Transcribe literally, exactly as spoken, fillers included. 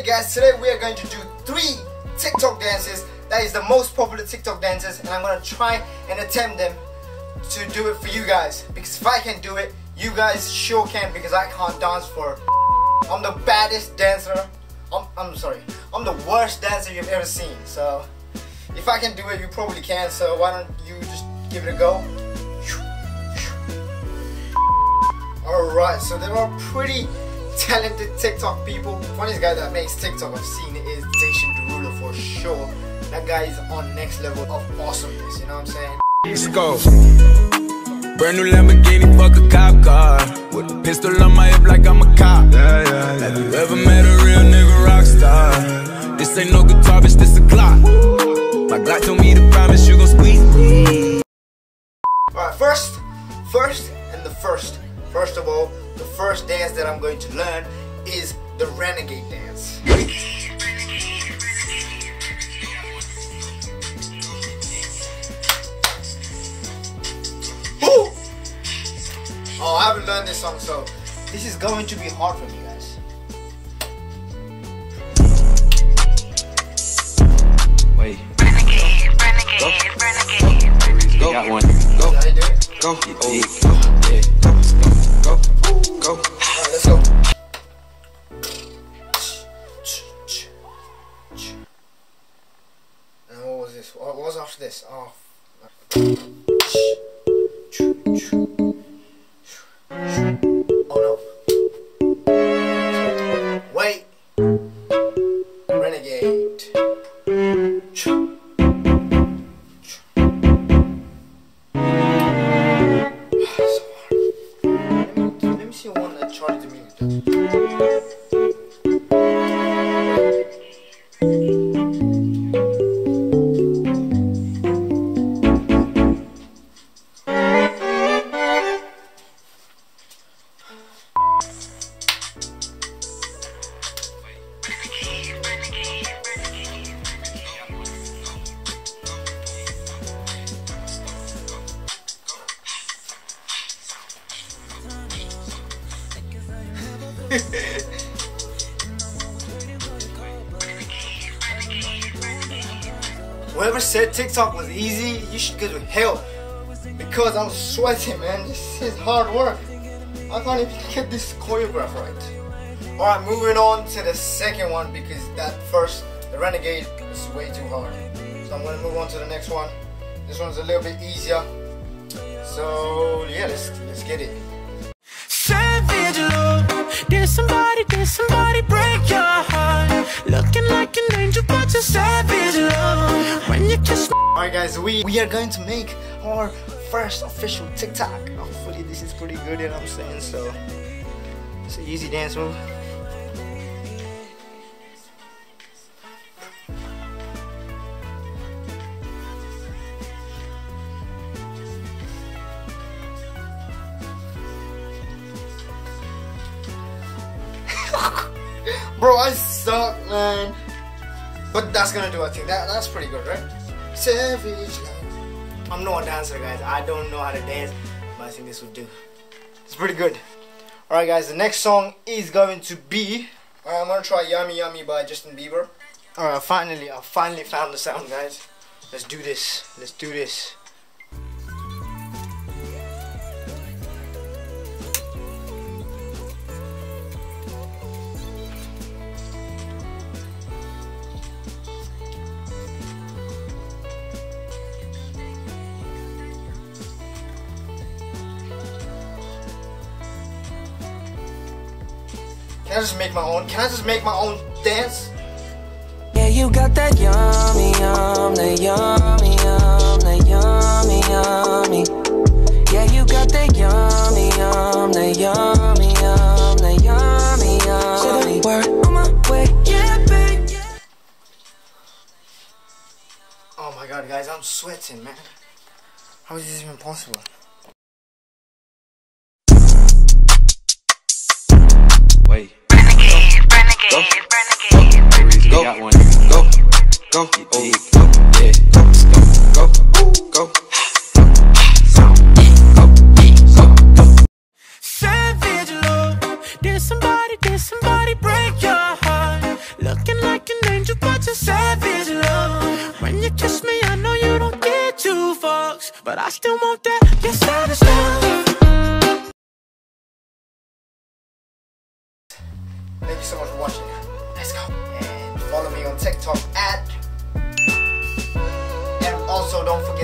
guys, today we are going to do three TikTok dances that is the most popular TikTok dances, and I'm going to try and attempt them to do it for you guys, because if I can do it, you guys sure can, because I can't dance for I'm the baddest dancer. I'm, I'm sorry, I'm the worst dancer you've ever seen. So if I can do it, you probably can. So why don't you just give it a go? Alright, so there are pretty talented TikTok people. The funniest guy that makes TikTok I've seen is Dacian Derulo for sure. That guy is on next level of awesomeness, you know what I'm saying? Let's go. Brand new Lamborghini, fuck a cop car. With a pistol on my hip like I'm a cop. Yeah, yeah, yeah. Have you ever met a real nigga rock star? This ain't no guitar, bitch, this a Glock. My Glock told me to promise you gon' squeeze me. Alright, first, first and the first. First of all, the first dance that I'm going to learn is the Renegade dance. Woo! Oh, I haven't learned this song, so this is going to be hard for me, guys. Wait. Renegade, renegade, renegade. Go. Got one. Go. How you do it? Go. Oh, yeah. Go. Go. Go. Alright, let's go. And what was this? What was after this? Oh. Oh no. Wait. Renegade. Let me see one that charges the music. Whoever said TikTok was easy, you should go to hell, because I'm sweating, man. This is hard work. I can't even get this choreograph right. Alright, moving on to the second one, because that first, the Renegade, was way too hard. So I'm gonna move on to the next one. This one's a little bit easier. So yeah, let's let's get it. Savage love, did somebody, did somebody break your heart? Looking like an angel, but you're savage love. When you kiss me. Alright guys, we, we are going to make our first official TikTok. Hopefully this is pretty good, you know what I'm saying? So it's an easy dance move. Bro, I suck, man. But that's gonna do, I think. That, that's pretty good, right? Savage love. I'm no dancer, guys. I don't know how to dance, but I think this would do. It's pretty good. Alright, guys, the next song is going to be... Alright, I'm gonna try Yummy Yummy by Justin Bieber. Alright, finally, I finally found the sound, guys. Let's do this. Let's do this. Can I just make my own? Can I just make my own dance? Yeah, you got that yummy, yum, that yummy, yum, that yummy, yummy. Yeah, you got that yummy, yum, that yummy, yum, that yummy, yummy. Word on my way, yeah, babe, yeah. Oh my god, guys, I'm sweating, man. How is this even possible? Wait. Renegade, renegade, renegade. Go. Got one. Go. Go. Oh, yeah. Go. Go. Go. Go. Savage love, did somebody, did somebody break your heart? Look you got your savage love. When you kiss me, I know you don't get two fucks, but I still want that, your savage love. Thank you so much for watching. Let's go. And follow me on TikTok at. And also don't forget